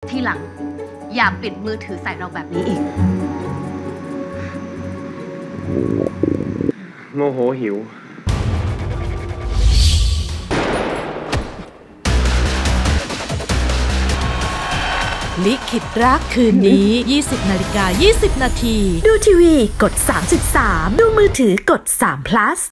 ทีหลังอย่าปิดมือถือใส่เราแบบนี้อีกโมโหหิวลิขิตรักคืนนี้ 20:20 น.ดูทีวีกด 3.3 ดูมือถือกด3 plus